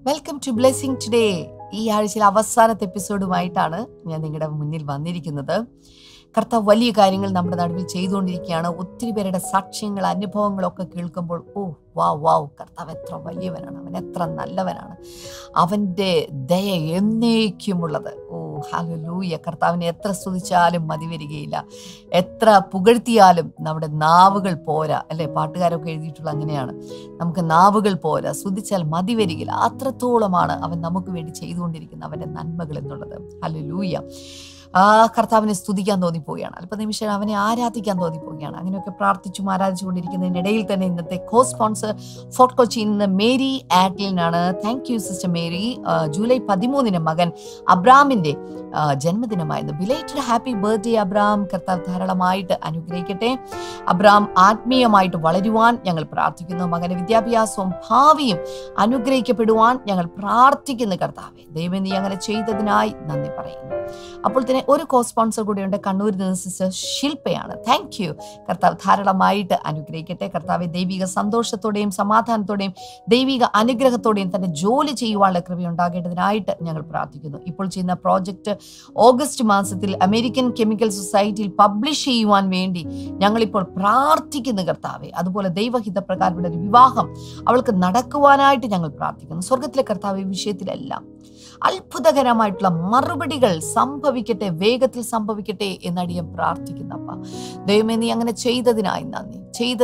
Welcome to blessing today. ഈ ആഴ്ചയിലെ അവസാനത്തെ എപ്പിസോഡുമായിട്ടാണ് ഞാൻ നിങ്ങളുടെ മുന്നിൽ വന്നിരിക്കുന്നത്. കർത്താവ് വലിയ കാര്യങ്ങൾ നമ്മുടെ നടുവിൽ ചെയ്തുകൊണ്ടിരിക്കുകയാണ്. ഒത്തിരി പേരുടെ സാക്ഷ്യങ്ങൾ, അനുഭവങ്ങളൊക്കെ കേൾക്കുമ്പോൾ വാവ്, കർത്താവ് എത്ര വലിയവനാണ്, അവൻ എത്ര നല്ലവനാണ്, അവൻ്റെ ദയ എന്നേക്കുമുള്ളത്. ഹല്ലേലൂയ. കർത്താവിനെ എത്ര സ്തുതിച്ചാലും മതി വരികയില്ല, എത്ര പുകഴ്ത്തിയാലും നമ്മുടെ നാവുകൾ പോരാ, അല്ലേ? പാട്ടുകാരൊക്കെ എഴുതിയിട്ടുള്ള അങ്ങനെയാണ്, നമുക്ക് നാവുകൾ പോരാ, സ്തുതിച്ചാൽ മതി വരികയില്ല. അത്രത്തോളമാണ് അവൻ നമുക്ക് വേണ്ടി ചെയ്തുകൊണ്ടിരിക്കുന്ന അവൻ്റെ നന്മകൾ എന്നുള്ളത്. ഹല്ലേലൂയ. കർത്താവിനെ സ്തുതിക്കാൻ തോന്നിപ്പോവുകയാണ്, അല്പനിമിഷം അവനെ ആരാധിക്കാൻ തോന്നിപ്പോവുകയാണ്. അങ്ങനെയൊക്കെ പ്രാർത്ഥിച്ചും ആരാധിച്ചുകൊണ്ടിരിക്കുന്നതിനിടയിൽ തന്നെ ഇന്നത്തെ കോ സ്പോൺസർ ഫോർട്ട് കൊച്ചിയിൽ നിന്ന് മേരി ആറ്റ്ലിനാണ്. Thank you sister Mary. July 13 മകൻ അബ്രാമിന്റെ ജന്മദിനമായിരുന്നു. Belated happy birthday Abram. കർത്താവ് ധാരാളമായിട്ട് അനുഗ്രഹിക്കട്ടെ. അബ്രാം ആത്മീയമായിട്ട് വളരുവാൻ ഞങ്ങൾ പ്രാർത്ഥിക്കുന്നു. മകന്റെ വിദ്യാഭ്യാസവും ഭാവിയും അനുഗ്രഹിക്കപ്പെടുവാൻ ഞങ്ങൾ പ്രാർത്ഥിക്കുന്നു. കർത്താവെ, ദൈവം നീ അങ്ങനെ ചെയ്തതിനായി നന്ദി പറയുന്നു. അപ്പോൾ തന്നെ ഒരു കോ സ്പോൺസർ കൂടിയുണ്ട്, കണ്ണൂരിൽ നിന്ന് സിസ്റ്റർ ശില്പയാണ്. Thank you. കർത്താവ് ധാരാളമായിട്ട് അനുഗ്രഹിക്കട്ടെ. കർത്താവെ, ദൈവിക സന്തോഷത്തോടെയും സമാധാനത്തോടെയും ദൈവിക അനുഗ്രഹത്തോടെയും തന്നെ ജോലി ചെയ്യുവാനുള്ള കൃപയുണ്ടാകേണ്ടതിനായിട്ട് ഞങ്ങൾ പ്രാർത്ഥിക്കുന്നു. ഇപ്പോൾ ചെയ്യുന്ന പ്രോജക്റ്റ് ഓഗസ്റ്റ് മാസത്തിൽ അമേരിക്കൻ കെമിക്കൽ സൊസൈറ്റിയിൽ പബ്ലിഷ് ചെയ്യുവാൻ വേണ്ടി ഞങ്ങളിപ്പോൾ പ്രാർത്ഥിക്കുന്നു. കർത്താവെ, അതുപോലെ ദൈവഹിതപ്രകാരമുള്ള ഒരു വിവാഹം അവൾക്ക് നടക്കുവാനായിട്ട് ഞങ്ങൾ പ്രാർത്ഥിക്കുന്നു. സ്വർഗത്തിലെ കർത്താവ് ഈ വിഷയത്തിലെല്ലാം അത്ഭുതകരമായിട്ടുള്ള മറുപടികൾ സംഭവിക്കട്ടെ, വേഗത്തിൽ സംഭവിക്കട്ടെ എന്നടിയം പ്രാർത്ഥിക്കുന്നപ്പ. ദൈവമേ, നീ അങ്ങനെ ചെയ്തതിനായി നന്ദി.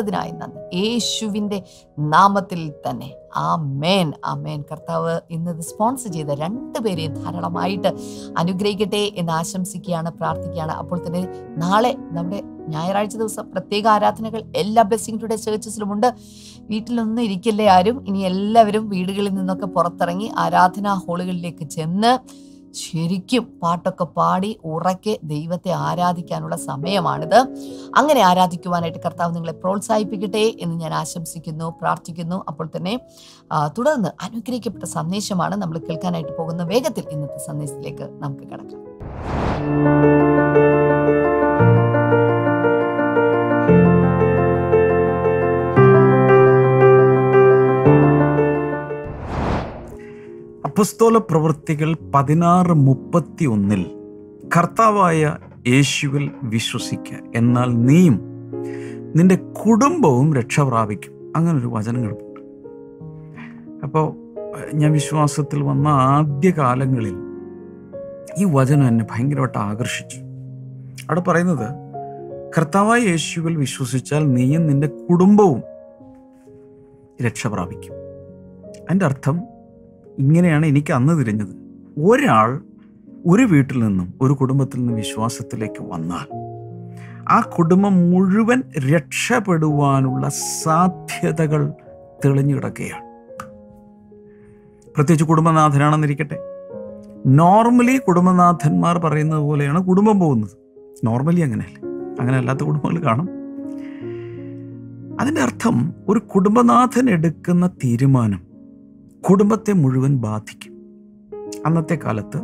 യേശുവിൻ്റെ നാമത്തിൽ തന്നെ ആമേൻ, ആമേൻ. കർത്താവ് ഇന്നത് സ്പോൺസർ ചെയ്ത 2 പേരെയും ധാരാളമായിട്ട് അനുഗ്രഹിക്കട്ടെ എന്ന് ആശംസിക്കുകയാണ്, പ്രാർത്ഥിക്കുകയാണ്. അപ്പോൾ തന്നെ നാളെ നമ്മുടെ ഞായറാഴ്ച ദിവസം പ്രത്യേക ആരാധനകൾ എല്ലാ ബ്ലെസ്സിംഗ് ടുഡേ ചേർച്ചസിലുമുണ്ട്. വീട്ടിലൊന്നും ഇരിക്കില്ലേ ആരും. ഇനി എല്ലാവരും വീടുകളിൽ നിന്നൊക്കെ പുറത്തിറങ്ങി ആരാധനാ ഹാളുകളിലേക്ക് ചെന്ന് ശരിക്കും പാട്ടൊക്കെ പാടി ഉറക്കെ ദൈവത്തെ ആരാധിക്കാനുള്ള സമയമാണിത്. അങ്ങനെ ആരാധിക്കുവാനായിട്ട് കർത്താവ് നിങ്ങളെ പ്രോത്സാഹിപ്പിക്കട്ടെ എന്ന് ഞാൻ ആശംസിക്കുന്നു, പ്രാർത്ഥിക്കുന്നു. അപ്പോൾ തന്നെ തുടർന്ന് അനുഗ്രഹിക്കപ്പെട്ട സന്ദേശമാണ് നമ്മൾ കേൾക്കാനായിട്ട് പോകുന്ന. വേഗത്തിൽ ഇന്നത്തെ സന്ദേശത്തിലേക്ക് നമുക്ക് കടക്കാം. അപ്പോസ്തല പ്രവൃത്തികൾ 16:31 കർത്താവായ യേശുവിൽ വിശ്വസിക്കുക, എന്നാൽ നീയും നിന്റെ കുടുംബവും രക്ഷ പ്രാപിക്കും. അങ്ങനൊരു വചനം കിടപ്പുണ്ട്. അപ്പോൾ ഞാൻ വിശ്വാസത്തിൽ വന്ന ആദ്യ കാലങ്ങളിൽ ഈ വചനം എന്നെ ഭയങ്കരമായിട്ട് ആകർഷിച്ചു. അവിടെ പറയുന്നത്, കർത്താവായ യേശുവിൽ വിശ്വസിച്ചാൽ നീയും നിന്റെ കുടുംബവും രക്ഷ പ്രാപിക്കും. അതിൻ്റെ അർത്ഥം ഇങ്ങനെയാണ് എനിക്ക് അന്ന് തിരിഞ്ഞത്. ഒരാൾ ഒരു വീട്ടിൽ നിന്നും, ഒരു കുടുംബത്തിൽ നിന്നും വിശ്വാസത്തിലേക്ക് വന്നാൽ ആ കുടുംബം മുഴുവൻ രക്ഷപ്പെടുവാനുള്ള സാധ്യതകൾ തെളിഞ്ഞു കിടക്കുകയാണ്. പ്രത്യേകിച്ച് കുടുംബനാഥനാണെന്നിരിക്കട്ടെ. നോർമലി കുടുംബനാഥന്മാർ പറയുന്നത് പോലെയാണ് കുടുംബം പോകുന്നത്. നോർമലി അങ്ങനെയല്ലേ, അങ്ങനെ അല്ലാത്ത കുടുംബങ്ങൾ കാണും. അതിൻ്റെ അർത്ഥം ഒരു കുടുംബനാഥൻ എടുക്കുന്ന തീരുമാനം കുടുംബത്തെ മുഴുവൻ ബാധിക്കും. അന്നത്തെ കാലത്ത്,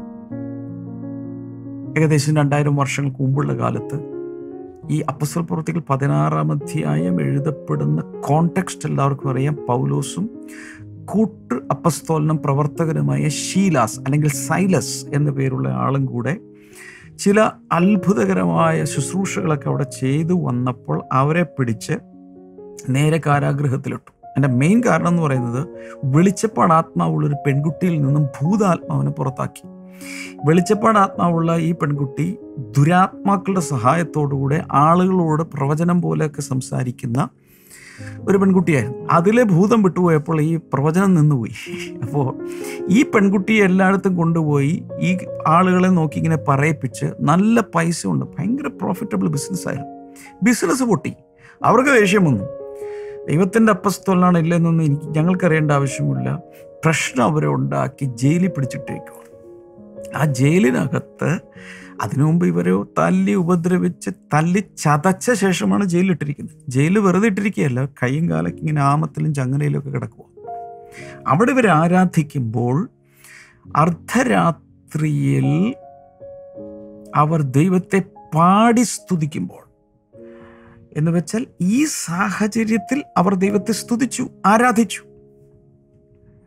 ഏകദേശം 2000 വർഷങ്ങൾക്ക് മുമ്പുള്ള കാലത്ത്, ഈ അപ്പോസ്തല പ്രവൃത്തികൾ 16-ാം അധ്യായം എഴുതപ്പെടുന്ന കോണ്ടെക്സ്റ്റ് എല്ലാവർക്കും അറിയാം. പൗലോസും കൂട്ട് അപ്പസ്തോലനും പ്രവർത്തകനുമായ ശീലാസ് അല്ലെങ്കിൽ സൈലസ് എന്ന പേരുള്ള ആളും കൂടെ ചില അത്ഭുതകരമായ ശുശ്രൂഷകളൊക്കെ അവിടെ ചെയ്തു വന്നപ്പോൾ അവരെ പിടിച്ച് നേരെ കാരാഗൃഹത്തിലിട്ടു. എൻ്റെ മെയിൻ കാരണം എന്ന് പറയുന്നത്, വെളിച്ചപ്പാട് ആത്മാവുള്ളൊരു പെൺകുട്ടിയിൽ നിന്നും ഭൂതാത്മാവിനെ പുറത്താക്കി. വെളിച്ചപ്പാട് ആത്മാവുള്ള ഈ പെൺകുട്ടി ദുരാത്മാക്കളുടെ സഹായത്തോടുകൂടെ ആളുകളോട് പ്രവചനം പോലെയൊക്കെ സംസാരിക്കുന്ന ഒരു പെൺകുട്ടിയായിരുന്നു. അതിലെ ഭൂതം വിട്ടുപോയപ്പോൾ ഈ പ്രവചനം നിന്നുപോയി. അപ്പോൾ ഈ പെൺകുട്ടിയെ എല്ലായിടത്തും കൊണ്ടുപോയി ഈ ആളുകളെ നോക്കി ഇങ്ങനെ പറയിപ്പിച്ച് നല്ല പൈസ ഉണ്ട്, ഭയങ്കര പ്രോഫിറ്റബിൾ ബിസിനസ്സായിരുന്നു. ബിസിനസ് പൊട്ടി. അവർക്ക് ദേഷ്യം വന്നു. ദൈവത്തിൻ്റെ അപ്പസ്തോലനാണ് ഇല്ലെന്നൊന്നും ഞങ്ങൾക്കറിയേണ്ട ആവശ്യമില്ല. പ്രശ്നം അവരെ ഉണ്ടാക്കി ജയിലിൽ പിടിച്ചിട്ടേക്കും. ആ ജയിലിനകത്ത് അതിനു മുമ്പ് ഇവരെ തല്ലി ഉപദ്രവിച്ച് തല്ലി ചതച്ച ശേഷമാണ് ജയിലിലിട്ടിരിക്കുന്നത്. ജയിലിൽ വെറുതെ ഇട്ടിരിക്കുകയല്ല, കൈയും കാലൊക്കെ ഇങ്ങനെ ആമത്തിലും ചങ്ങലയിലും ഒക്കെ കിടക്കുക. അവിടെ ഇവർ ആരാധിക്കുമ്പോൾ അർദ്ധരാത്രിയിൽ അവർ ദൈവത്തെ പാടി സ്തുതിക്കുമ്പോൾ, എന്ന് വെച്ചാൽ ഈ സാഹചര്യത്തിൽ അവർ ദൈവത്തെ സ്തുതിച്ചു, ആരാധിച്ചു.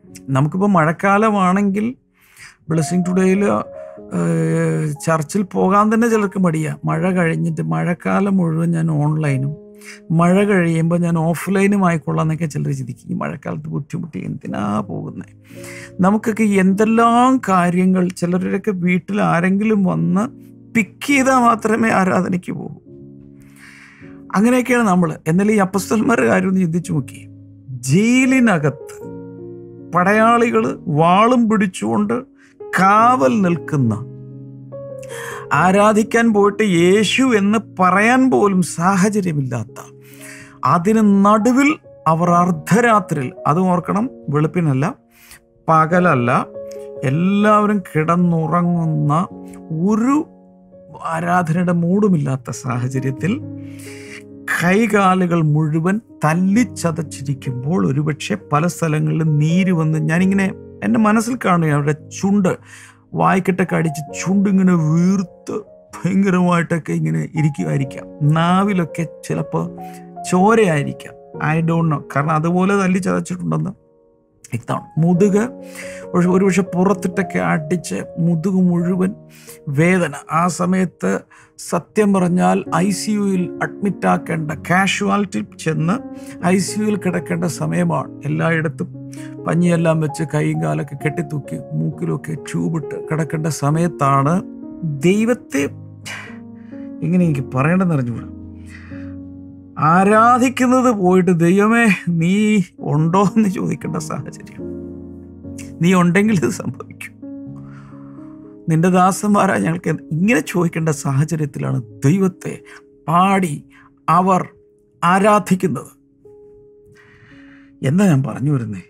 നമുക്കിപ്പോൾ മഴക്കാലമാണെങ്കിൽ ബ്ലെസ്സിങ് ടുഡേയിൽ ചർച്ചിൽ പോകാൻ തന്നെ ചിലർക്ക് മടിയാണ്. മഴ കഴിഞ്ഞിട്ട് മഴക്കാലം മുഴുവൻ ഞാൻ ഓൺലൈനും, മഴ കഴിയുമ്പോൾ ഞാൻ ഓഫ്ലൈനും ആയിക്കൊള്ളാം എന്നൊക്കെ ചിലർ ചിന്തിക്കും. ഈ മഴക്കാലത്ത് ബുദ്ധിമുട്ടി എന്തിനാ പോകുന്നത്? നമുക്കൊക്കെ എന്തെല്ലാം കാര്യങ്ങൾ, ചിലരുടെയൊക്കെ വീട്ടിൽ ആരെങ്കിലും വന്ന് പിക്ക് ചെയ്താൽ മാത്രമേ ആരാധനയ്ക്ക് പോകൂ. അങ്ങനെയൊക്കെയാണ് നമ്മൾ. എന്നാൽ ഈ അപ്പസ്തലന്മാരുടെ കാര്യം ഒന്ന് ചിന്തിച്ചു നോക്കി. ജയിലിനകത്ത് പടയാളികൾ വാളും പിടിച്ചുകൊണ്ട് കാവൽ നിൽക്കുന്ന, ആരാധിക്കാൻ പോയിട്ട് യേശു എന്ന് പറയാൻ പോലും സാഹചര്യമില്ലാത്ത, അതിന് നടുവിൽ അവർ അർദ്ധരാത്രിയിൽ, അതും ഓർക്കണം, വെളുപ്പിനല്ല പകലല്ല, എല്ലാവരും കിടന്നുറങ്ങുന്ന, ഒരു ആരാധനയുടെ മൂടുമില്ലാത്ത സാഹചര്യത്തിൽ കൈകാലുകൾ മുഴുവൻ തല്ലിച്ചതച്ചിരിക്കുമ്പോൾ ഒരുപക്ഷെ പല സ്ഥലങ്ങളിലും നീര് വന്ന്, ഞാനിങ്ങനെ എൻ്റെ മനസ്സിൽ കാണുക, അവരുടെ ചുണ്ട് വായ്ക്കെട്ടൊക്കെ അടിച്ച് ചുണ്ടിങ്ങനെ വീർത്ത് ഭയങ്കരമായിട്ടൊക്കെ ഇങ്ങനെ ഇരിക്കുമായിരിക്കാം. നാവിലൊക്കെ ചിലപ്പോൾ ചോരയായിരിക്കാം. I don't know. കാരണം അതുപോലെ തല്ലിച്ചതച്ചിട്ടുണ്ടെന്ന് വ്യക്തമാണ്. മുതുക് ഒരുപക്ഷെ പുറത്തിട്ടൊക്കെ അടിച്ച് മുതുക് മുഴുവൻ വേദന. ആ സമയത്ത് സത്യം പറഞ്ഞാൽ ICUയിൽ അഡ്മിറ്റാക്കേണ്ട, കാഷ്വാലിറ്റി ചെന്ന് ICUയിൽ കിടക്കേണ്ട സമയമാണ്. എല്ലായിടത്തും പഞ്ഞിയെല്ലാം വെച്ച് കൈയും കാലൊക്കെ കെട്ടിത്തൂക്കി മൂക്കിലൊക്കെ ട്യൂബിട്ട് കിടക്കേണ്ട സമയത്താണ് ദൈവത്തെ, ഇങ്ങനെ എനിക്ക് പറയേണ്ടതെന്ന് അറിഞ്ഞുകൂടാ, ആരാധിക്കുന്നത് പോയിട്ട് ദൈവമേ നീ ഉണ്ടോ എന്ന് ചോദിക്കേണ്ട സാഹചര്യം. നീ ഉണ്ടെങ്കിൽ ഇത് സംഭവിക്കും, നിന്റെ ദാസന്മാരാ ഞങ്ങൾക്ക് ഇങ്ങനെ ചോദിക്കേണ്ട സാഹചര്യത്തിലാണ് ദൈവത്തെ പാടി അവർ ആരാധിക്കുന്നത്. എന്താ ഞാൻ പറഞ്ഞു വരുന്നേ?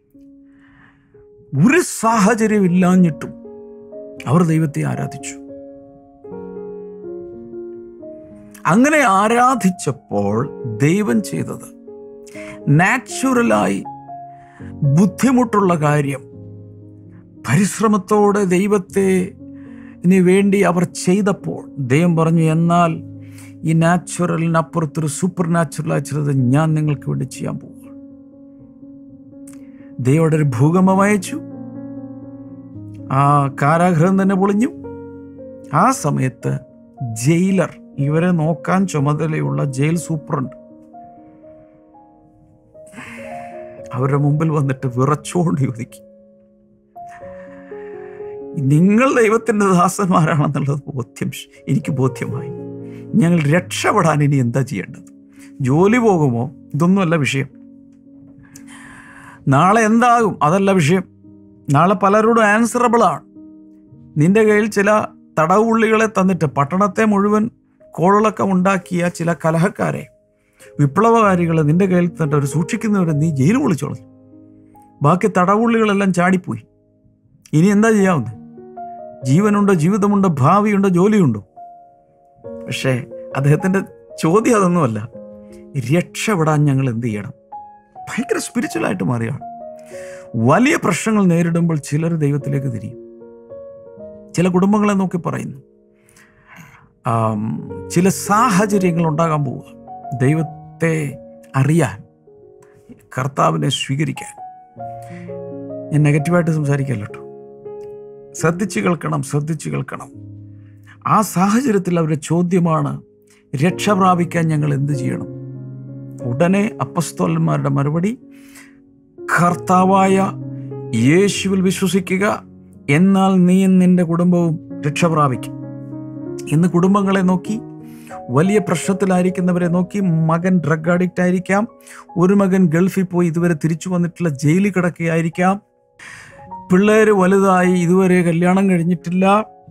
ഒരു സാഹചര്യം ഇല്ലാഞ്ഞിട്ടും അവർ ദൈവത്തെ ആരാധിച്ചു. അങ്ങനെ ആരാധിച്ചപ്പോൾ ദൈവം ചെയ്തത്, നാച്ചുറലായി ബുദ്ധിമുട്ടുള്ള കാര്യം പരിശ്രമത്തോടെ ദൈവത്തിന് വേണ്ടി അവർ ചെയ്തപ്പോൾ ദൈവം പറഞ്ഞു, എന്നാൽ ഈ നാച്ചുറലിനപ്പുറത്തൊരു സൂപ്പർ നാച്ചുറലായി ചെയ്തത് ഞാൻ നിങ്ങൾക്ക് വേണ്ടി ചെയ്യാൻ പോകും. ദൈവയുടെ ഒരു ഭൂകമ്പം അയച്ചു. ആ കാരാഗൃഹം തന്നെ പൊളിഞ്ഞു. ആ സമയത്ത് ജയിലർ, ഇവരെ നോക്കാൻ ചുമതലയുള്ള ജയിൽ സൂപ്രണ്ട്, അവരുടെ മുമ്പിൽ വന്നിട്ട് വിറച്ചുകൊണ്ട് ചോദിക്കും, നിങ്ങൾ ദൈവത്തിൻ്റെ ദാസന്മാരാണെന്നുള്ളത് എനിക്ക് ബോധ്യമായി. ഞങ്ങൾ രക്ഷപ്പെടാൻ ഇനി എന്താ ചെയ്യേണ്ടത്? ജോലി പോകുമോ? ഇതൊന്നുമല്ല വിഷയം. നാളെ എന്താകും? അതല്ല വിഷയം. നാളെ പലരോടും ആൻസറബിളാണ്. നിന്റെ കയ്യിൽ ചില തടവുള്ളികളെ തന്നിട്ട് പട്ടണത്തെ മുഴുവൻ കോളിളക്കം ഉണ്ടാക്കിയ ചില കലഹക്കാരെ, വിപ്ലവകാരികളെ നിന്റെ കയ്യിൽ തന്നിട്ട് അവർ സൂക്ഷിക്കുന്നവരെ നീ ജയിലിൽ വിളിച്ചോളൂ. ബാക്കി തടവുള്ളികളെല്ലാം ചാടിപ്പോയി. ഇനി എന്താ ചെയ്യാവുന്നത്? ജീവനുണ്ടോ, ജീവിതമുണ്ടോ, ഭാവിയുണ്ടോ, ജോലിയുണ്ടോ? പക്ഷേ അദ്ദേഹത്തിൻ്റെ ചോദ്യം അതൊന്നുമല്ല. രക്ഷപ്പെടാൻ ഞങ്ങൾ എന്ത് ചെയ്യണം? ഭയങ്കര സ്പിരിച്വലായിട്ട് മാറിയാണ്. വലിയ പ്രശ്നങ്ങൾ നേരിടുമ്പോൾ ചിലർ ദൈവത്തിലേക്ക് തിരിയും. ചില കുടുംബങ്ങളെ നോക്കി പറയുന്നു, ചില സാഹചര്യങ്ങൾ ഉണ്ടാകാൻ പോവുക, ദൈവത്തെ അറിയാൻ, കർത്താവിനെ സ്വീകരിക്കാൻ. ഞാൻ നെഗറ്റീവായിട്ട് സംസാരിക്കല്ലോ കേട്ടോ. ശ്രദ്ധിച്ചു കേൾക്കണം. ആ സാഹചര്യത്തിൽ അവരുടെ ചോദ്യമാണ്, രക്ഷ പ്രാപിക്കാൻ ഞങ്ങൾ എന്ത് ചെയ്യണം? ഉടനെ അപ്പസ്തോലന്മാരുടെ മറുപടി, കർത്താവായ യേശുവിൽ വിശ്വസിക്കുക, എന്നാൽ നീയും നിന്റെ കുടുംബവും രക്ഷ പ്രാപിക്കും. ഇന്ന് കുടുംബങ്ങളെ നോക്കി, വലിയ പ്രശ്നത്തിലായിരിക്കുന്നവരെ നോക്കി, മകൻ ഡ്രഗ് അഡിക്റ്റ് ആയിരിക്കാം, ഒരു മകൻ ഗൾഫിൽ പോയി ഇതുവരെ തിരിച്ചു വന്നിട്ടുള്ള ജയിലിൽ കിടക്കുകയായിരിക്കാം, പിള്ളേർ വലുതായി ഇതുവരെ കല്യാണം കഴിഞ്ഞിട്ടില്ല,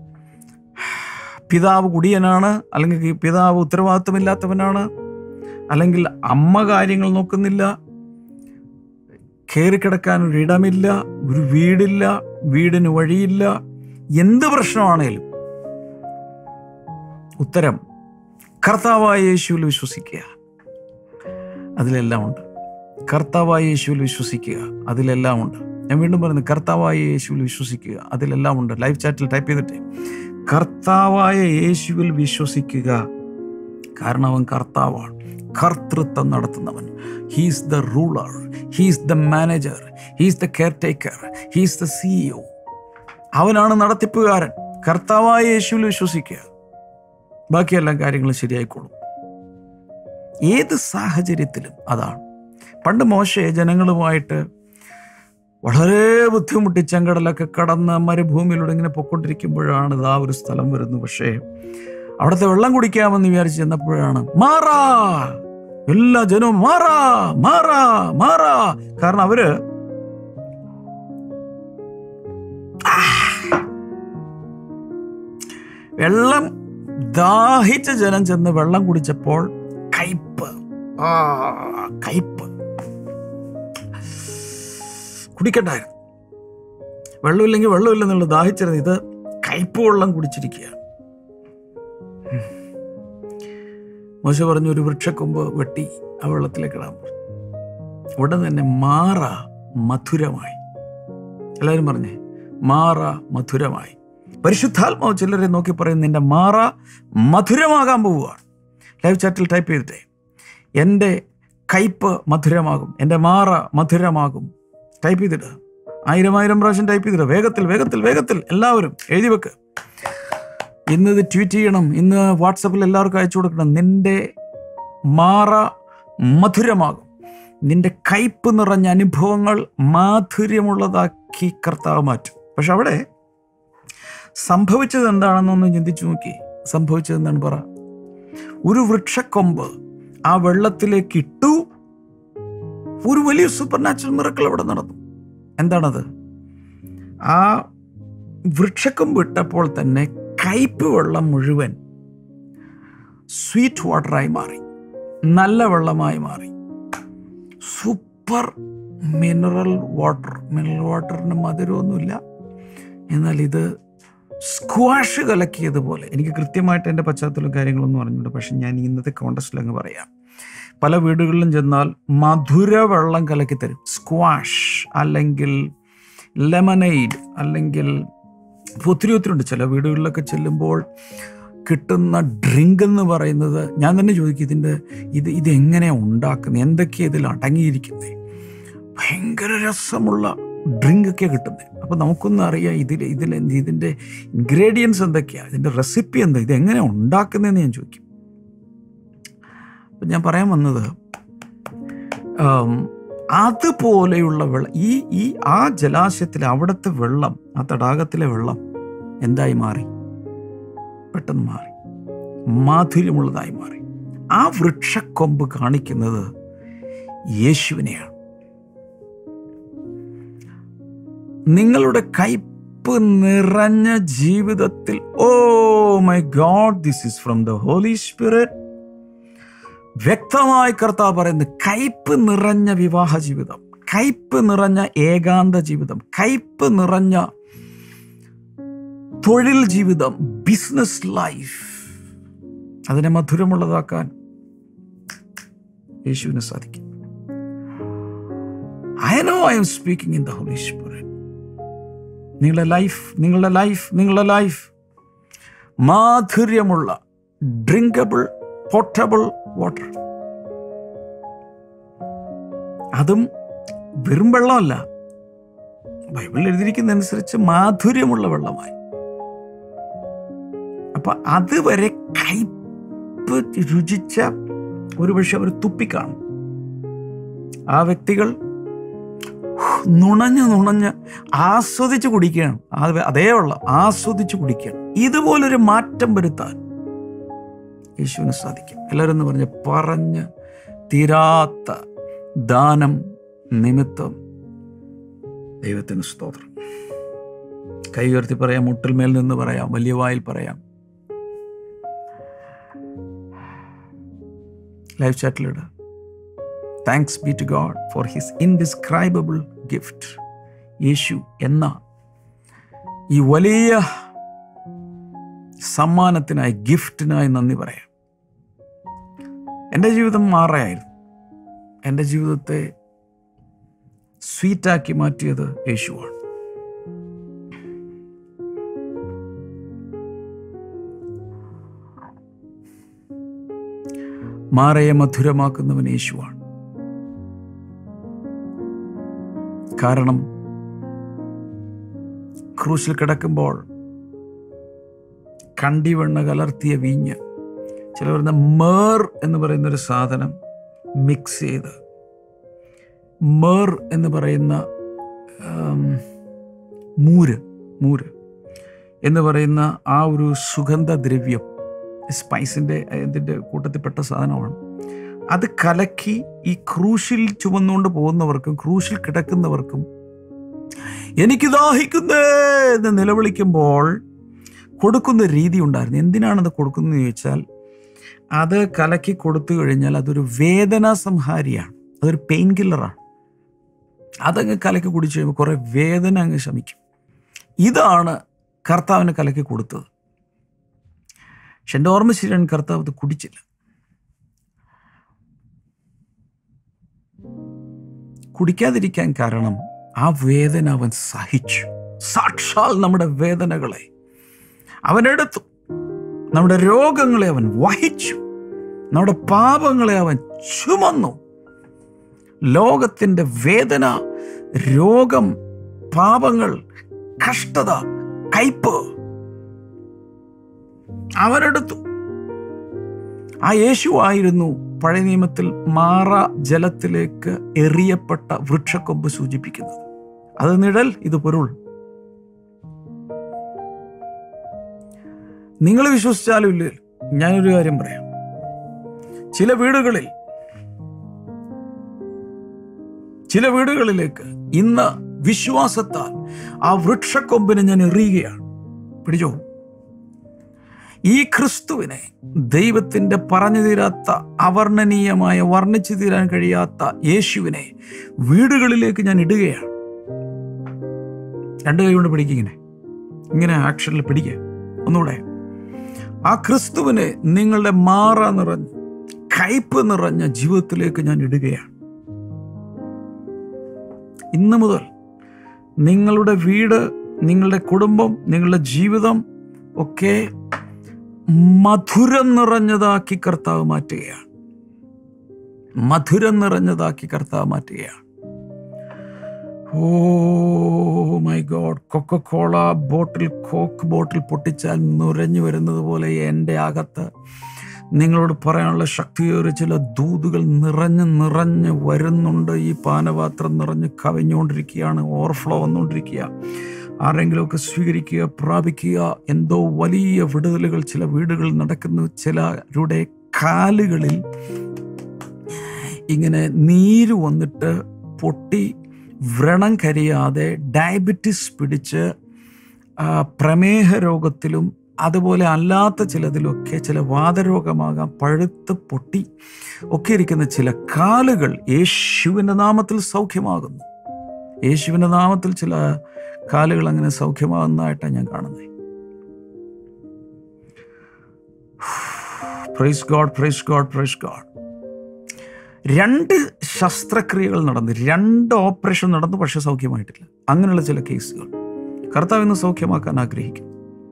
പിതാവ് കുടിയനാണ്, അല്ലെങ്കിൽ പിതാവ് ഉത്തരവാദിത്വമില്ലാത്തവനാണ്, അല്ലെങ്കിൽ അമ്മ കാര്യങ്ങൾ നോക്കുന്നില്ല, കയറിക്കിടക്കാൻ ഒരിടമില്ല, ഒരു വീടില്ല, വീടിന് വഴിയില്ല. എന്ത് പ്രശ്നമാണേലും ഉത്തരം കർത്താവായ യേശുവിൽ വിശ്വസിക്കുക, അതിലെല്ലാം ഉണ്ട്. കർത്താവായ യേശുവിൽ വിശ്വസിക്കുക, അതിലെല്ലാം ഉണ്ട്. ഞാൻ വീണ്ടും പറയുന്നു, കർത്താവായ യേശുവിൽ വിശ്വസിക്കുക, അതിലെല്ലാം ഉണ്ട്. ലൈവ് ചാറ്റിൽ ടൈപ്പ് ചെയ്തിട്ട് കർത്താവായ യേശുവിൽ വിശ്വസിക്കുക, കാരണം അവൻ കർത്താവാണ്, കർത്തൃത്വം നടത്തുന്നവൻ. He's the ruler, he's the manager, he's the caretaker, he's the CEO. അവനാണ് നടത്തിപ്പുകാരൻ. കർത്താവായ യേശുവിൽ വിശ്വസിക്കുക, ബാക്കിയെല്ലാം കാര്യങ്ങൾ ശരിയായിക്കോളും. ഏത് സാഹചര്യത്തിലും അതാണ്. പണ്ട് മോശെ ജനങ്ങളുമായിട്ട് വളരെ ബുദ്ധിമുട്ടി ചെങ്കടലൊക്കെ കടന്ന് മരുഭൂമിയിലൂടെ ഇങ്ങനെ പൊക്കൊണ്ടിരിക്കുമ്പോഴാണ് ഇതാ ഒരു സ്ഥലം വരുന്നു. പക്ഷേ അവിടുത്തെ വെള്ളം കുടിക്കാമെന്ന് വിചാരിച്ച് ചെന്നപ്പോഴാണ് മാറാ, എല്ലാ ജനവും മാറാ മാറാ മാറാ. കാരണം അവര് വെള്ളം ദാഹിച്ച ജനം ചെന്ന് വെള്ളം കുടിച്ചപ്പോൾ കയ്പ്, കയ്പ് കുടിക്കണ്ടായിരുന്നു. വെള്ളമില്ലെങ്കിൽ വെള്ളമില്ലെന്നുള്ള ദാഹിച്ചിരുന്നു. ഇത് കയ്പ് വെള്ളം കുടിച്ചിരിക്കുക. മോശ പറഞ്ഞു, ഒരു വൃക്ഷക്കൊമ്പ് വെട്ടി ആ വെള്ളത്തിലേക്ക് ഇടാൻ പറഞ്ഞു. ഉടൻ തന്നെ മാറ മധുരമായി. എല്ലാവരും പറഞ്ഞേ, മാറ മധുരമായി. പരിശുദ്ധാത്മാവ് ചിലരെ നോക്കി പറയും, നിന്റെ മാറ മധുരമാകാൻ പോവുകയാണ്. ലൈവ് ചാറ്റിൽ ടൈപ്പ് ചെയ്തിട്ടേ, എൻ്റെ കയ്പ് മധുരമാകും, എൻ്റെ മാറ മധുരമാകും. ടൈപ്പ് ചെയ്തിട്ട് 1000 പ്രാവശ്യം ടൈപ്പ് ചെയ്തിട്ട് വേഗത്തിൽ വേഗത്തിൽ വേഗത്തിൽ എല്ലാവരും എഴുതി വെക്ക്. ഇന്ന് ഇത് ട്വീറ്റ് ചെയ്യണം, ഇന്ന് വാട്സപ്പിൽ എല്ലാവർക്കും അയച്ചു കൊടുക്കണം. നിന്റെ മാറ മധുരമാകും. നിന്റെ കയ്പ് നിറഞ്ഞ അനുഭവങ്ങൾ മാധുര്യമുള്ളതാക്കി കർത്താവ് മാറ്റും. പക്ഷെ അവിടെ സംഭവിച്ചത് എന്താണെന്നൊന്ന് ചിന്തിച്ചു നോക്കി. സംഭവിച്ചത് എന്താണ് പറ? ഒരു വൃക്ഷക്കൊമ്പ് ആ വെള്ളത്തിലേക്ക് ഇട്ടു. ഒരു വലിയ സൂപ്പർ നാച്ചുറൽ മിറക്കിൾ അവിടെ നടന്നു. എന്താണത്? ആ വൃക്ഷക്കൊമ്പ് ഇട്ടപ്പോൾ തന്നെ കയ്പ് വെള്ളം മുഴുവൻ സ്വീറ്റ് വാട്ടറായി മാറി, നല്ല വെള്ളമായി മാറി. Super mineral water. മിനറൽ വാട്ടറിന് മധുരമൊന്നുമില്ല, എന്നാൽ ഇത് സ്ക്വാഷ് കലക്കിയതുപോലെ. എനിക്ക് കൃത്യമായിട്ട് എൻ്റെ പശ്ചാത്തലം കാര്യങ്ങളൊന്നും അറിഞ്ഞില്ല, പക്ഷെ ഞാൻ ഇന്നത്തെ കോണ്ടസ്റ്റിൽ അങ്ങ് പറയാം. പല വീടുകളിലും ചെന്നാൽ മധുര വെള്ളം കലക്കി തരും. സ്ക്വാഷ് അല്ലെങ്കിൽ ലെമനൈഡ് അല്ലെങ്കിൽ ഒത്തിരി ഉണ്ട്. ചില വീടുകളിലൊക്കെ ചെല്ലുമ്പോൾ കിട്ടുന്ന ഡ്രിങ്ക് എന്ന് പറയുന്നത് ഞാൻ തന്നെ ചോദിക്കും, ഇതെങ്ങനെയാണ് ഉണ്ടാക്കുന്നത്, എന്തൊക്കെയാണ് ഇതിൽ അടങ്ങിയിരിക്കുന്നത്? ഭയങ്കര രസമുള്ള ഡ്രിങ്കൊക്കെ കിട്ടുന്നത്. അപ്പോൾ നമുക്കൊന്നും അറിയാം ഇതിൻ്റെ ഇൻഗ്രീഡിയൻസ് എന്തൊക്കെയാണ്, ഇതിൻ്റെ റെസിപ്പി എന്താ, ഇതെങ്ങനെയാണ് ഉണ്ടാക്കുന്നതെന്ന് ഞാൻ ചോദിക്കും. അപ്പം ഞാൻ പറയാൻ വന്നത്, അതുപോലെയുള്ള വെള്ളം ആ ജലാശയത്തിലെ അവിടുത്തെ വെള്ളം, ആ തടാകത്തിലെ വെള്ളം എന്തായി മാറി? പെട്ടെന്ന് മാറി, മാധുര്യമുള്ളതായി മാറി. ആ വൃക്ഷക്കൊമ്പ് കാണിക്കുന്നത് യേശുവിനെയാണ്. നിങ്ങളുടെ കയ്പ് നിറഞ്ഞ ജീവിതത്തിൽ, oh my God, this is from the Holy Spirit. വ്യക്തമായി കർത്താവ് പറയുന്നത്, കയ്പ് നിറഞ്ഞ വിവാഹ ജീവിതം, കയ്പ് നിറഞ്ഞ ഏകാന്ത ജീവിതം, കയ്പ് നിറഞ്ഞ തൊഴിൽ ജീവിതം, ബിസിനസ് ലൈഫ്, അതിനെ മധുരമുള്ളതാക്കാൻ യേശുവിന് സാധിക്കും. I know I am speaking in the Holy Spirit. നിങ്ങളുടെ ലൈഫ് മാധുര്യമുള്ള ഡ്രിങ്കബിൾ പോർട്ടബിൾ വാട്ടർ. അതും വെറും വെള്ളമല്ല, ബൈബിളിൽ എഴുതിയിരിക്കുന്നതനുസരിച്ച് മാധുര്യമുള്ള വെള്ളമായി. അപ്പൊ അതുവരെ കയ്പ് രുചിച്ച ഒരുപക്ഷെ അവർ തുപ്പിക്കാണും. ആ വ്യക്തികൾ നുണഞ്ഞ് ആസ്വദിച്ച് കുടിക്കുകയാണ്. അതേ വെള്ളം ആസ്വദിച്ച് കുടിക്കുകയാണ്. ഇതുപോലൊരു മാറ്റം വരുത്താൻ യേശുവിന് സാധിക്കും. എല്ലാവരും എന്ന് പറഞ്ഞ് തീരാത്ത ദാനം നിമിത്തം ദൈവത്തിന് സ്തോത്രം. കൈ ഉയർത്തി പറയാം, മുട്ടിൽമേൽ നിന്ന് പറയാം, വലിയ വായിൽ പറയാം, ലൈവ് ചാറ്റിലിടുക. Thanks be to God for his indescribable gift. Yesu എന്ന ഈ വലിയ സമ്മാനത്തിനായി, ഗിഫ്റ്റിനായി നന്ദി പറയാം. എൻ്റെ ജീവിതം മാറായിരുന്നു. എൻ്റെ ജീവിതത്തെ സ്വീറ്റാക്കി മാറ്റിയത് യേശുവാണ്. മാറയെ മധുരമാക്കുന്നവൻ യേശുവാണ്. കാരണം ക്രൂശിൽ കിടക്കുമ്പോൾ കണ്ടിവെണ്ണ കലർത്തിയ വീഞ്ഞ്, ചില പറയുന്ന മേർ എന്ന് പറയുന്നൊരു സാധനം മിക്സ് ചെയ്ത്, മേർ എന്ന് പറയുന്ന മൂര് എന്ന് പറയുന്ന ആ ഒരു സുഗന്ധദ്രവ്യം, സ്പൈസിൻ്റെ ഇതിൻ്റെ കൂട്ടത്തിൽപ്പെട്ട സാധനമാണ്. അത് കലക്കി ഈ ക്രൂശിൽ ചുമന്നുകൊണ്ട് പോകുന്നവർക്കും ക്രൂശിൽ കിടക്കുന്നവർക്കും എനിക്ക് ദാഹിക്കുന്നേ എന്ന് നിലവിളിക്കുമ്പോൾ കൊടുക്കുന്ന രീതി ഉണ്ടായിരുന്നു. എന്തിനാണത് കൊടുക്കുന്നതെന്ന് ചോദിച്ചാൽ, അത് കലക്കി കൊടുത്തു കഴിഞ്ഞാൽ അതൊരു വേദനാ സംഹാരിയാണ്, അതൊരു പെയിൻ കില്ലറാണ്. അതങ്ങ് കലക്കി കുടിച്ചു കഴിയുമ്പോൾ കുറേ വേദന അങ്ങ് ശമിക്കും. ഇതാണ് കർത്താവിന് കലക്കി കൊടുത്തത്. പക്ഷെ എൻ്റെ ഓർമ്മ ശരിയാണ്, കർത്താവ് അത് കുടിച്ചില്ല. കുടിക്കാതിരിക്കാൻ കാരണം ആ വേദന അവൻ സഹിച്ചു. സാക്ഷാൽ നമ്മുടെ വേദനകളെ അവനെടുത്തു, നമ്മുടെ രോഗങ്ങളെ അവൻ വഹിച്ചു, നമ്മുടെ പാപങ്ങളെ അവൻ ചുമന്നു. ലോകത്തിൻ്റെ വേദന, രോഗം, പാപങ്ങൾ, കഷ്ടത, കയ്പ് അവനെടുത്തു. ആ യേശു ആയിരുന്നു പഴയ നിയമത്തിൽ മാറ ജലത്തിലേക്ക് എറിയപ്പെട്ട വൃക്ഷക്കൊമ്പ് സൂചിപ്പിക്കുന്നത്. അത് നിഴൽ, ഇത് പൊരുൾ. നിങ്ങൾ വിശ്വസിച്ചാലും ഇല്ല, ഞാനൊരു കാര്യം പറയാം. ചില വീടുകളിലേക്ക് ഇന്ന് വിശ്വാസത്താൽ ആ വൃക്ഷക്കൊമ്പിനെ ഞാൻ എറിയുകയാണ്. പിടിച്ചോ. ഈ ക്രിസ്തുവിനെ, ദൈവത്തിൻ്റെ പറഞ്ഞു തീരാത്ത, അവർണ്ണനീയമായ, വർണ്ണിച്ചു തീരാൻ കഴിയാത്ത യേശുവിനെ വീടുകളിലേക്ക് ഞാൻ ഇടുകയാണ്. രണ്ട് കൈ കൊണ്ട് പിടിക്കിങ്ങനെ, ഇങ്ങനെ ആക്ഷനിൽ പിടിക്കുക. ഒന്നുകൂടെ. ആ ക്രിസ്തുവിനെ നിങ്ങളുടെ മാറ നിറഞ്ഞ, കയ്പ് നിറഞ്ഞ ജീവിതത്തിലേക്ക് ഞാൻ ഇടുകയാണ്. ഇന്ന് മുതൽ നിങ്ങളുടെ വീട്, നിങ്ങളുടെ കുടുംബം, നിങ്ങളുടെ ജീവിതം ഒക്കെ മധുരം നിറഞ്ഞതാക്കി കർത്താവ് മാറ്റുകയാണ്. മധുരം നിറഞ്ഞതാക്കി കർത്താവ് മാറ്റുകയാണ്. Oh my God. Coca Cola bottle, coke bottle പൊട്ടിച്ചാൽ നുരഞ്ഞു വരുന്നത് പോലെ എൻ്റെ അകത്ത് നിങ്ങളോട് പറയാനുള്ള ശക്തിയേറിയ ചില ദൂതുകൾ നിറഞ്ഞ് വരുന്നുണ്ട്. ഈ പാനപാത്രം നിറഞ്ഞ് കവിഞ്ഞുകൊണ്ടിരിക്കുകയാണ്, ഓവർഫ്ലോ വന്നുകൊണ്ടിരിക്കുക. ആരെങ്കിലുമൊക്കെ സ്വീകരിക്കുക, പ്രാപിക്കുക. എന്തോ വലിയ വിടുതലുകൾ ചില വീടുകളിൽ നടക്കുന്നു. ചിലരുടെ കാലുകളിൽ ഇങ്ങനെ നീര് വന്നിട്ട് പൊട്ടി വ്രണം കരിയാതെ ഡയബറ്റിസ് പിടിച്ച് പ്രമേഹ രോഗത്തിലും അതുപോലെ അല്ലാത്ത ചിലതിലൊക്കെ, ചില വാതരോഗമാകാം, പഴുത്ത് പൊട്ടി ഒക്കെ ഇരിക്കുന്ന ചില കാലുകൾ യേശുവിൻ്റെ നാമത്തിൽ സൗഖ്യമാകുന്നു. യേശുവിൻ്റെ നാമത്തിൽ ചില കാലുകൾ അങ്ങനെ സൗഖ്യമാകുന്നതായിട്ടാണ് ഞാൻ കാണുന്നത്. Praise God, praise God, praise God. 2 ശസ്ത്രക്രിയകൾ നടന്നു, 2 ഓപ്പറേഷൻ നടന്നു, പക്ഷെ സൗഖ്യമായിട്ടില്ല. അങ്ങനെയുള്ള ചില കേസുകൾ കർത്താവ് ഇന്ന് സൗഖ്യമാക്കാൻ ആഗ്രഹിക്കുന്നു.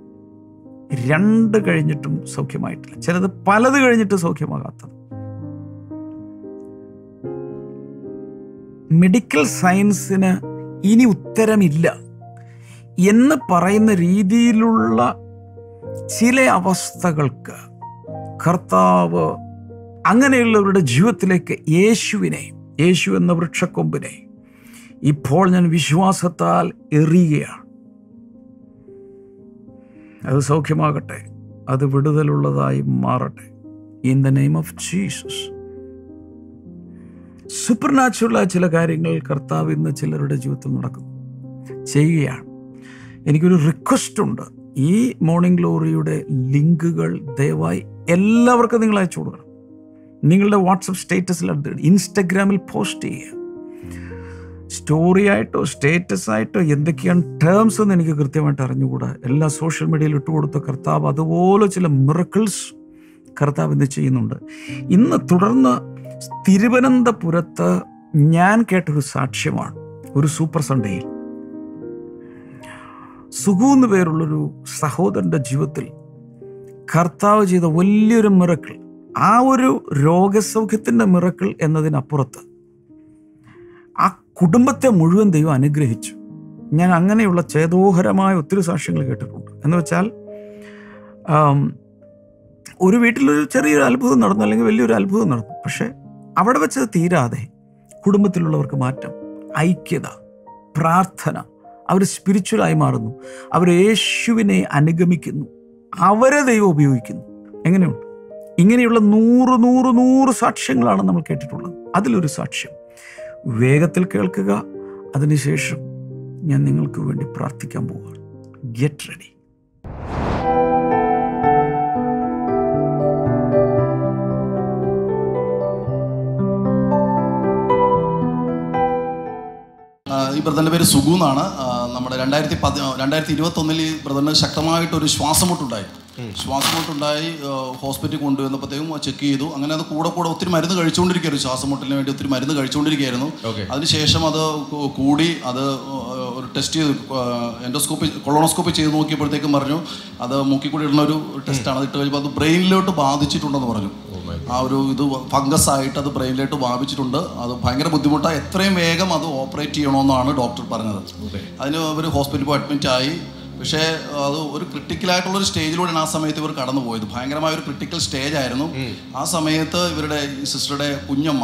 2 കഴിഞ്ഞിട്ടും സൗഖ്യമായിട്ടില്ല. ചിലത് പലത് കഴിഞ്ഞിട്ട് സൗഖ്യമാകാത്തത്. മെഡിക്കൽ സയൻസിന് ഇനി ഉത്തരമില്ല എന്ന് പറയുന്ന രീതിയിലുള്ള ചില അവസ്ഥകൾക്ക് കർത്താവ് അങ്ങനെയുള്ളവരുടെ ജീവിതത്തിലേക്ക് യേശു എന്ന വൃക്ഷക്കൊമ്പിനെ ഇപ്പോൾ ഞാൻ വിശ്വാസത്താൽ എറിയുകയാണ്. അത് സൗഖ്യമാകട്ടെ, അത് വിടുതലുള്ളതായി മാറട്ടെ. In the name of Jesus. Super നാച്ചുറലായ ചില കാര്യങ്ങൾ കർത്താവ് ഇന്ന് ചിലരുടെ ജീവിതത്തിൽ നടക്കുന്നു, ചെയ്യുകയാണ്. എനിക്കൊരു റിക്വസ്റ്റ് ഉണ്ട്. ഈ മോർണിംഗ് ഗ്ലോറിയുടെ ലിങ്കുകൾ ദയവായി എല്ലാവർക്കും നിങ്ങൾ അയച്ചു കൊടുക്കണം. നിങ്ങളുടെ വാട്സപ്പ് സ്റ്റേറ്റസിൽ, ഇൻസ്റ്റഗ്രാമിൽ പോസ്റ്റ് ചെയ്യുക. സ്റ്റോറി ആയിട്ടോ സ്റ്റേറ്റസ് ആയിട്ടോ എന്തൊക്കെയാണ് ടേംസ് എന്ന് എനിക്ക് കൃത്യമായിട്ട് അറിഞ്ഞുകൂടാ. എല്ലാ സോഷ്യൽ മീഡിയയിൽ ഇട്ടുകൊടുത്ത കർത്താവ് അതുപോലെ ചില മിറക്കിൾസ് കർത്താവ് ഇന്ന് ചെയ്യുന്നുണ്ട്. ഇന്ന് തുടർന്ന് തിരുവനന്തപുരത്ത് ഞാൻ കേട്ടൊരു സാക്ഷ്യമാണ്. ഒരു സൂപ്പർ സൺഡേയിൽ സുഖു എന്ന് പേരുള്ളൊരു സഹോദരൻ്റെ ജീവിതത്തിൽ കർത്താവ് ചെയ്ത വലിയൊരു മിറക്കിൾ, ആ ഒരു രോഗസൗഖ്യത്തിൻ്റെ മിറക്കിൾ എന്നതിനപ്പുറത്ത് ആ കുടുംബത്തെ മുഴുവൻ ദൈവം അനുഗ്രഹിച്ചു. ഞാൻ അങ്ങനെയുള്ള ചേതോഹരമായ ഒത്തിരി സാക്ഷ്യങ്ങൾ കേട്ടിട്ടുണ്ട്. എന്ന് വെച്ചാൽ ഒരു വീട്ടിലൊരു ചെറിയൊരു അത്ഭുതം നടന്നു, അല്ലെങ്കിൽ വലിയൊരു അത്ഭുതം നടന്നു. പക്ഷെ അവിടെ വെച്ചത് തീരാതെ കുടുംബത്തിലുള്ളവർക്ക് മാറ്റം, ഐക്യത, പ്രാർത്ഥന, അവർ സ്പിരിച്വലായി മാറുന്നു, അവർ യേശുവിനെ അനുഗമിക്കുന്നു, അവരെ ദൈവം ഉപയോഗിക്കുന്നു. എങ്ങനെയുണ്ട്? ഇങ്ങനെയുള്ള 100 സാക്ഷ്യങ്ങളാണ് നമ്മൾ കേട്ടിട്ടുള്ളത്. അതിലൊരു സാക്ഷ്യം വേഗത്തിൽ കേൾക്കുക. അതിനുശേഷം ഞാൻ നിങ്ങൾക്ക് വേണ്ടി പ്രാർത്ഥിക്കാൻ പോവുകയാണ്. Get ready. ഈ ബ്രദറിൻ്റെ പേര് സുഗു എന്നാണ്. നമ്മുടെ 2021 ഈ ബ്രദറിന് ശക്തമായിട്ടൊരു ശ്വാസമുട്ടുണ്ടായി. ഹോസ്പിറ്റലിൽ കൊണ്ടുവന്നപ്പോഴത്തേക്കും ചെക്ക് ചെയ്തു. അങ്ങനെ അത് കൂടെ ഒത്തിരി മരുന്ന് കഴിച്ചുകൊണ്ടിരിക്കുകയായിരുന്നു. ശ്വാസമുട്ടലിന് വേണ്ടി ഒത്തിരി മരുന്ന് കഴിച്ചുകൊണ്ടിരിക്കുകയായിരുന്നു. അതിനുശേഷം അത് കൂടി അത് ഒരു ടെസ്റ്റ് ചെയ്ത് കൊളോണോസ്കോപ്പി ചെയ്ത് നോക്കിയപ്പോഴത്തേക്കും പറഞ്ഞു അത് മൂക്കിക്കൂടി ഇടുന്ന ഒരു ടെസ്റ്റാണ്. അത് ഇട്ട് കഴിയുമ്പോൾ അത് ബ്രെയിനിലോട്ട് ബാധിച്ചിട്ടുണ്ടെന്ന് പറഞ്ഞു. ആ ഒരു ഇത് ഫംഗസ് ആയിട്ട് അത് ബ്രെയിനിലോട്ട് ബാധിച്ചിട്ടുണ്ട്. അത് ഭയങ്കര ബുദ്ധിമുട്ടാണ്. എത്രയും വേഗം അത് ഓപ്പറേറ്റ് ചെയ്യണമെന്നാണ് ഡോക്ടർ പറഞ്ഞത്. അതിന് അവർ ഹോസ്പിറ്റലിൽ പോയി അഡ്മിറ്റ് ആയി. പക്ഷേ അത് ഒരു ക്രിട്ടിക്കലായിട്ടുള്ളൊരു സ്റ്റേജിലൂടെയാണ് ആ സമയത്ത് ഇവർ കടന്നു പോയത്. ഭയങ്കരമായ ഒരു ക്രിട്ടിക്കൽ സ്റ്റേജ് ആയിരുന്നു. ആ സമയത്ത് ഇവരുടെ സിസ്റ്ററുടെ കുഞ്ഞമ്മ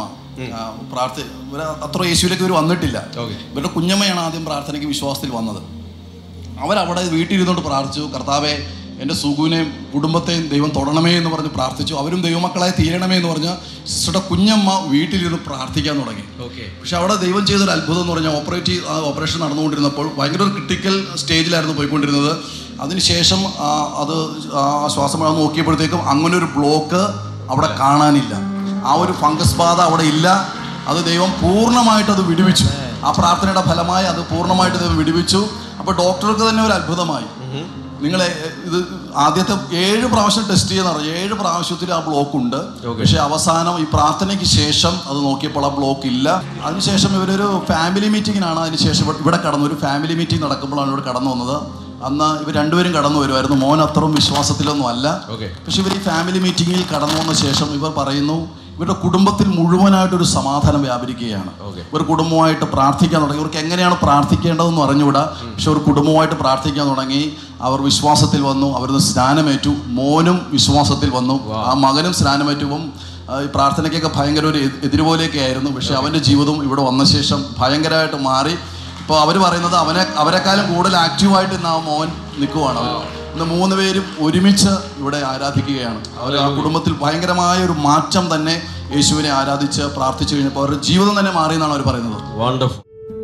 ഇവർ അത്ര യേശുവിലേക്ക് ഇവർ വന്നിട്ടില്ല. ഇവരുടെ കുഞ്ഞമ്മയാണ് ആദ്യം പ്രാർത്ഥനയ്ക്ക് വിശ്വാസത്തിൽ വന്നത്. അവരവിടെ വീട്ടിലിരുന്നോണ്ട് പ്രാർത്ഥിച്ചു, കർത്താവേ എൻ്റെ സുഗുവിനെയും കുടുംബത്തെയും ദൈവം തൊടണമേ എന്ന് പറഞ്ഞ് പ്രാർത്ഥിച്ചു. അവരും ദൈവമക്കളായി തീരണമേ എന്ന് പറഞ്ഞ് സിസ്റ്ററുടെ കുഞ്ഞമ്മ വീട്ടിലിരുന്ന് പ്രാർത്ഥിക്കാൻ തുടങ്ങി. പക്ഷെ അവിടെ ദൈവം ചെയ്തൊരു അത്ഭുതം എന്ന് പറഞ്ഞാൽ ഓപ്പറേഷൻ നടന്നുകൊണ്ടിരുന്നപ്പോൾ ഭയങ്കര ഒരു ക്രിട്ടിക്കൽ സ്റ്റേജിലായിരുന്നു പോയിക്കൊണ്ടിരുന്നത്. അതിനുശേഷം അത് ശ്വാസം നോക്കിയപ്പോഴത്തേക്കും അങ്ങനെ ഒരു ബ്ലോക്ക് അവിടെ കാണാനില്ല. ആ ഒരു ഫംഗസ് ബാധ അവിടെ ഇല്ല. അത് ദൈവം പൂർണ്ണമായിട്ട് അത് വിടുവിച്ചു. ആ പ്രാർത്ഥനയുടെ ഫലമായി അത് പൂർണ്ണമായിട്ട് ദൈവം വിടുവിച്ചു. അപ്പോൾ ഡോക്ടർക്ക് തന്നെ ഒരു അത്ഭുതമായി. നിങ്ങളെ ഇത് ആദ്യത്തെ 7 പ്രാവശ്യം ടെസ്റ്റ് ചെയ്യുന്ന 7 പ്രാവശ്യത്തിൽ ആ ബ്ലോക്ക് ഉണ്ട്. പക്ഷെ അവസാനം ഈ പ്രാർത്ഥനയ്ക്ക് ശേഷം അത് നോക്കിയപ്പോൾ ആ ബ്ലോക്ക് ഇല്ല. അതിനുശേഷം ഇവരൊരു ഫാമിലി മീറ്റിങ്ങിനാണ് അതിനുശേഷം ഇവിടെ കടന്നു. ഒരു ഫാമിലി മീറ്റിംഗ് നടക്കുമ്പോഴാണ് ഇവിടെ കടന്നു വന്നത്. അന്ന് ഇവർ രണ്ടുപേരും കടന്നു വരുമായിരുന്നു. മോൻ അത്രയും വിശ്വാസത്തിലൊന്നും അല്ല. പക്ഷെ ഇവർ ഈ ഫാമിലി മീറ്റിങ്ങിൽ കടന്നു വന്ന ശേഷം ഇവർ പറയുന്നു ഇവരുടെ കുടുംബത്തിൽ മുഴുവനായിട്ടൊരു സമാധാനം വ്യാപരിക്കുകയാണ്. ഒരു കുടുംബമായിട്ട് പ്രാർത്ഥിക്കാൻ തുടങ്ങി. ഇവർക്ക് എങ്ങനെയാണ് പ്രാർത്ഥിക്കേണ്ടതെന്ന് അറിഞ്ഞുകൂടാ. പക്ഷെ ഒരു കുടുംബമായിട്ട് പ്രാർത്ഥിക്കാൻ തുടങ്ങി. അവർ വിശ്വാസത്തിൽ വന്നു. അവരിന്ന് സ്നാനമേറ്റു. മോനും വിശ്വാസത്തിൽ വന്നു. ആ മകനും സ്നാനമേറ്റുമ്പം ഈ പ്രാർത്ഥനയ്ക്കൊക്കെ ഭയങ്കര ഒരു എതിരുപോലെയൊക്കെ ആയിരുന്നു. പക്ഷെ അവൻ്റെ ജീവിതം ഇവിടെ വന്ന ശേഷം ഭയങ്കരമായിട്ട് മാറി. ഇപ്പോൾ അവർ പറയുന്നത് അവരെക്കാളും കൂടുതൽ ആക്റ്റീവായിട്ട് ഇന്ന് ആ മോൻ നിൽക്കുവാണ്. ഇന്ന് 3 പേരും ഒരുമിച്ച് ഇവിടെ ആരാധിക്കുകയാണ്. അവർ ആ കുടുംബത്തിൽ ഭയങ്കരമായ ഒരു മാറ്റം തന്നെ യേശുവിനെ ആരാധിച്ച് പ്രാർത്ഥിച്ചു കഴിഞ്ഞപ്പോൾ അവരുടെ ജീവിതം തന്നെ മാറിയെന്നാണ് അവർ പറയുന്നത്. വണ്ടർഫുൾ.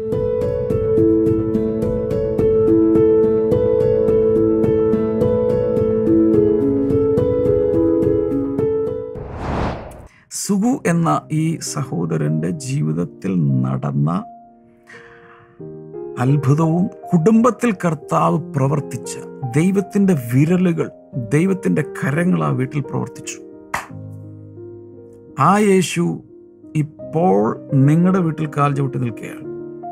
സുഗു എന്ന ഈ സഹോദരൻ്റെ ജീവിതത്തിൽ നടന്ന അത്ഭുതവും കുടുംബത്തിൽ കർത്താവ് പ്രവർത്തിച്ച ദൈവത്തിൻ്റെ വിരലുകൾ, ദൈവത്തിൻ്റെ കരങ്ങൾ ആ വീട്ടിൽ പ്രവർത്തിച്ചു. ആ യേശു ഇപ്പോൾ നിങ്ങളുടെ വീട്ടിൽ കാൽ ചവിട്ടി നിൽക്കുകയാണ്.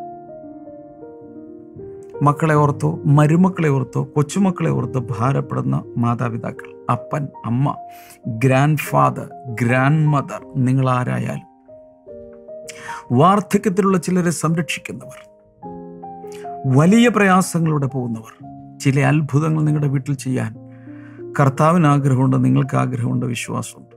മക്കളെ ഓർത്തോ, മരുമക്കളെ ഓർത്തോ, കൊച്ചുമക്കളെ ഓർത്തോ ഭാരപ്പെടുന്ന മാതാപിതാക്കൾ, അപ്പൻ, അമ്മ, ഗ്രാൻഡ് ഫാദർ, ഗ്രാൻഡ് മദർ, നിങ്ങളാരായാലും, വാർദ്ധക്യത്തിലുള്ള ചിലരെ സംരക്ഷിക്കുന്നവർ, വലിയ പ്രയാസങ്ങളിലൂടെ പോകുന്നവർ, ചില അത്ഭുതങ്ങൾ നിങ്ങളുടെ വീട്ടിൽ ചെയ്യാൻ കർത്താവിന് ആഗ്രഹമുണ്ട്, നിങ്ങൾക്ക് ആഗ്രഹമുണ്ട്, വിശ്വാസമുണ്ട്.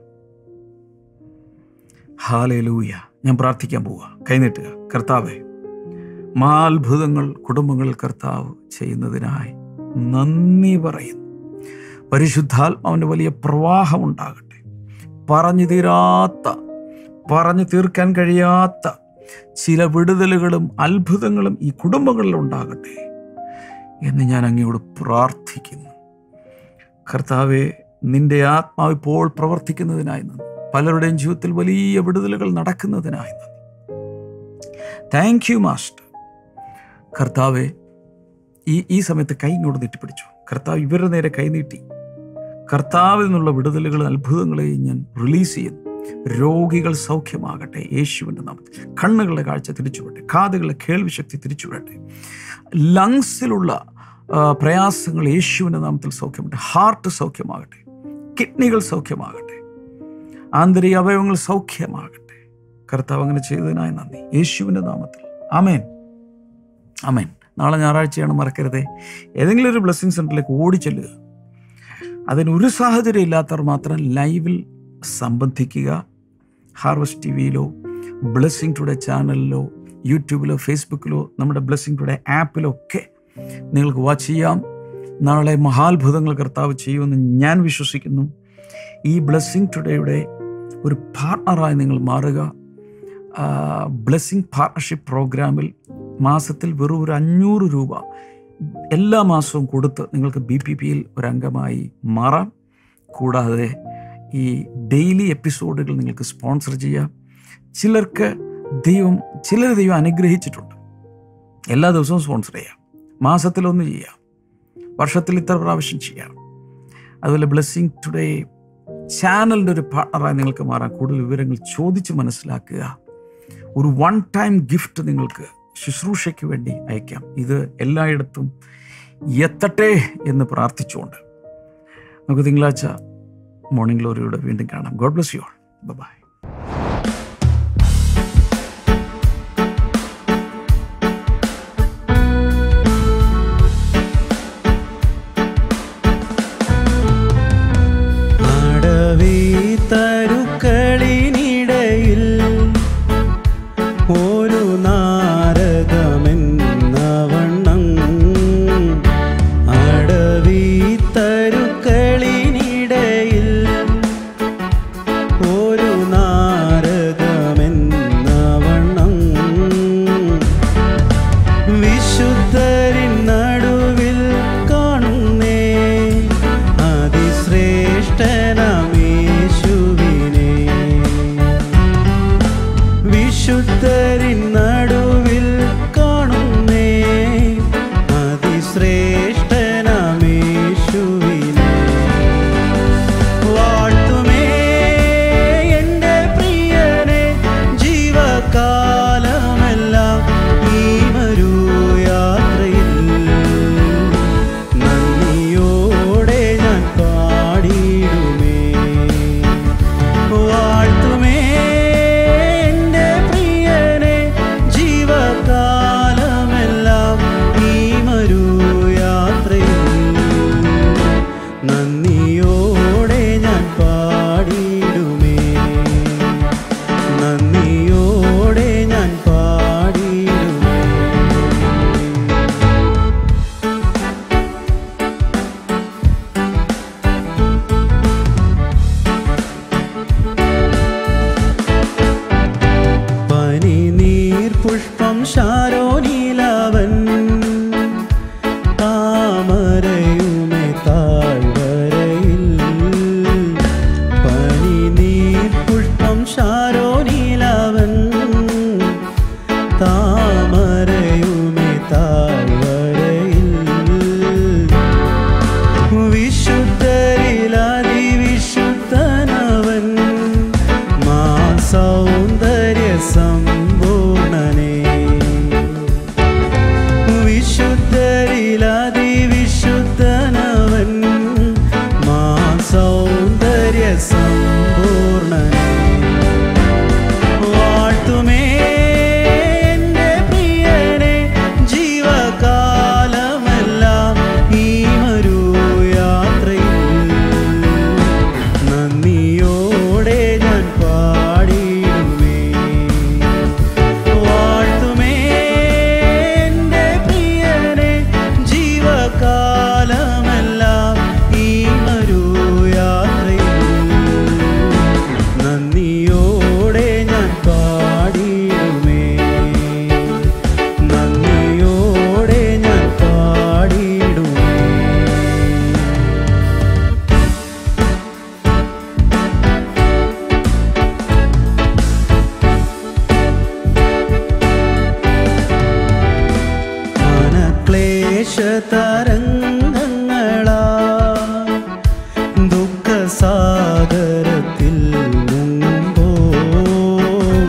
ഹല്ലേലൂയ. ഞാൻ പ്രാർത്ഥിക്കാൻ പോവുക. കൈനീട്ടുക. കർത്താവേ, അത്ഭുതങ്ങൾ കുടുംബങ്ങളിൽ കർത്താവ് ചെയ്യുന്നതിനായി നന്ദി പറയുന്നു. പരിശുദ്ധാത്മാവിൻ്റെ വലിയ പ്രവാഹം ഉണ്ടാകട്ടെ. പറഞ്ഞു തീർക്കാൻ കഴിയാത്ത ചില വിടുതലുകളും അത്ഭുതങ്ങളും ഈ കുടുംബങ്ങളിൽ ഉണ്ടാകട്ടെ എന്ന് ഞാൻ അങ്ങയോട് പ്രാർത്ഥിക്കുന്നു. കർത്താവെ, നിന്റെ ആത്മാവ് ഇപ്പോൾ പ്രവർത്തിക്കുന്നതിനായി നന്ദി. പലരുടെയും ജീവിതത്തിൽ വലിയ വിടുതലുകൾ നടക്കുന്നതിനായി നന്ദി. Thank you master. കർത്താവെ, ഈ സമയത്ത് കൈ ഇങ്ങോട്ട് നീട്ടിപ്പിടിച്ചു. കർത്താവ് ഇവരുടെ നേരെ കൈനീട്ടി കർത്താവിൽ നിന്നുള്ള വിടുതലുകളും അത്ഭുതങ്ങളെയും ഞാൻ റിലീസ് ചെയ്യുന്നു. രോഗികൾ സൗഖ്യമാകട്ടെ യേശുവിൻ്റെ നാമത്തിൽ. കണ്ണുകളുടെ കാഴ്ച തിരിച്ചുവിടട്ടെ. കാതുകളുടെ കേൾവി ശക്തി തിരിച്ചുവിടട്ടെ. ലങ്സിലുള്ള പ്രയാസങ്ങൾ യേശുവിൻ്റെ നാമത്തിൽ സൗഖ്യമാകട്ടെ. ഹാർട്ട് സൗഖ്യമാകട്ടെ. കിഡ്നികൾ സൗഖ്യമാകട്ടെ. ആന്തരിക അവയവങ്ങൾ സൗഖ്യമാകട്ടെ. കർത്താവ് അങ്ങനെ ചെയ്തതിനായി നന്ദി, യേശുവിൻ്റെ നാമത്തിൽ. ആമേൻ, ആമേൻ. നാളെ ഞായറാഴ്ചയാണ്, മറക്കരുതേ. ഏതെങ്കിലും ഒരു ബ്ലെസ്സിങ് സെൻ്ററിലേക്ക് ഓടിച്ചെല്ലുക. അതിനൊരു സാഹചര്യം ഇല്ലാത്തവർ മാത്രം ലൈവിൽ സംബന്ധിക്കുക. ഹാർവസ്റ്റ് ടിവിയിലോ ബ്ലെസ്സിങ് ടുഡേ ചാനലിലോ യൂട്യൂബിലോ ഫേസ്ബുക്കിലോ നമ്മുടെ ബ്ലെസ്സിങ് ടുഡേ ആപ്പിലോ ഒക്കെ നിങ്ങൾക്ക് വാച്ച് ചെയ്യാം. നാളെ മഹാത്ഭുതങ്ങൾ കർത്താവ് ചെയ്യുമെന്ന് ഞാൻ വിശ്വസിക്കുന്നു. ഈ ബ്ലെസ്സിങ് ടുഡേയുടെ ഒരു പാർട്ണറായി നിങ്ങൾ മാറുക. ബ്ലെസ്സിങ് പാർട്ണർഷിപ്പ് പ്രോഗ്രാമിൽ മാസത്തിൽ വെറും ഒരു 500 രൂപ എല്ലാ മാസവും കൊടുത്ത് നിങ്ങൾക്ക് BPPയിൽ ഒരംഗമായി മാറാം. കൂടാതെ ഈ ഡെയിലി എപ്പിസോഡുകൾ നിങ്ങൾക്ക് സ്പോൺസർ ചെയ്യാം. ചിലർ ദൈവം അനുഗ്രഹിച്ചിട്ടുണ്ട്. എല്ലാ ദിവസവും സ്പോൺസർ ചെയ്യാം, മാസത്തിലൊന്ന് ചെയ്യാം, വർഷത്തിൽ ഇത്ര പ്രാവശ്യം ചെയ്യാം. അതുപോലെ ബ്ലെസ്സിങ് ടുഡേ ചാനലിൻ്റെ ഒരു പാർട്ണറായി നിങ്ങൾക്ക് മാറാം. കൂടുതൽ വിവരങ്ങൾ ചോദിച്ച് മനസ്സിലാക്കുക. ഒരു 1 ടൈം ഗിഫ്റ്റ് നിങ്ങൾക്ക് ശുശ്രൂഷയ്ക്ക് വേണ്ടി അയക്കാം. ഇത് എല്ലായിടത്തും എത്തട്ടെ എന്ന് പ്രാർത്ഥിച്ചുകൊണ്ട് നമുക്ക് തിങ്കളാഴ്ച മോർണിംഗ് ഗ്ലോറിയോടെ വീണ്ടും കാണാം. God bless you all. Bye. തരുക്കളിനിടയിൽ ഒരു നാരകമെന്ന വണ്ണം, അടവി തരുക്കളിനിടയിൽ ഒരു നാരകമെന്ന വണ്ണം, വിശുദ്ധരിൻ നടുവിൽ കാണുന്നേ അതിശ്രേഷ്ഠനാം യേശുവിനെ. വിശുദ്ധരിൻ നടുവിൽ കാണുന്നേ അതിശ്രേഷ്ഠനാം യേശുവിനെ. വാഴ്ത്തുമേ എൻ്റെ പ്രിയനെ ജീവകാലമെല്ലാം ഈ മരു യാത്രയിൽ. നന്ദിയോടെ ഞാൻ പാടിയിടുമേ. വാഴ്ത്തുമേ എൻ്റെ പ്രിയനെ ജീവകാലമെല്ലാം ഈ മരു യാത്രയിൽ. നന്ദിയോടെ ഞാൻ പാടിയിടുമേ. നന്ദിയോടെ ഞാൻ പാടിയിടുമേ. പനിനീർ പുഷ്പം ശാരോനിലവൻ, താമരയുമേ താഴ്വരയിൽ. പനിനീർ പുഷ്പം ശാരോനിലവൻ, താമരയുമേ താഴ്വരയിൽ. വിശുദ്ധരിലതിവിശുദ്ധനവൻ, മാ സൗന്ദര്യ സമ്പൂർണനേ. വിശുദ്ധരിലതിവിശുദ്ധനവൻ, മാ സൗന്ദര്യ സമ്പൂർണനേ. വാഴ്ത്തുമേ എൻ്റെ പ്രിയനെ ജീവകാലമെല്ലാം ഈ മരു യാത്രയിൽ. നന്ദിയോടെ ഞാൻ പാടിയിടുമേ. വാഴ്ത്തുമേ എൻ്റെ പ്രിയനെ ജീവകാലമെല്ലാം ഈ മരു യാത്രയിൽ. നന്ദിയോടെ ഞാൻ പാടിയിടുമേ. നന്ദിയോടെ ഞാൻ പാടിയിടുമേ. മനക്ലേശതരംഗങ്ങളാ ദുഃഖസാഗരത്തിൽ മുങ്ങുമ്പോൾ,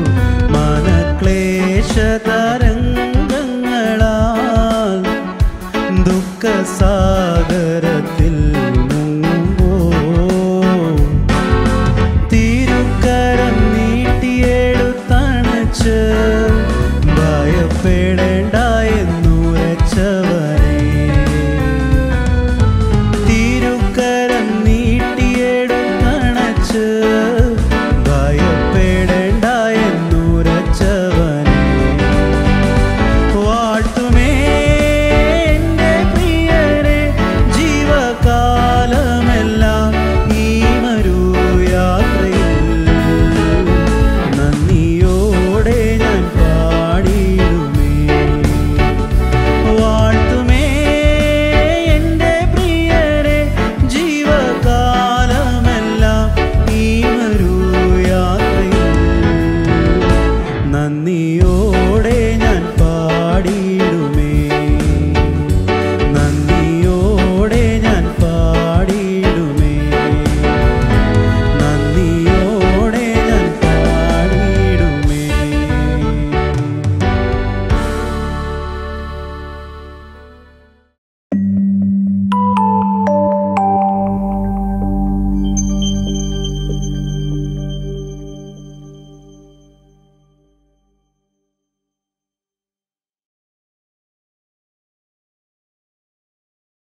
മനക്ലേശതരംഗങ്ങളാ ദുഃഖസാഗരത്തിൽ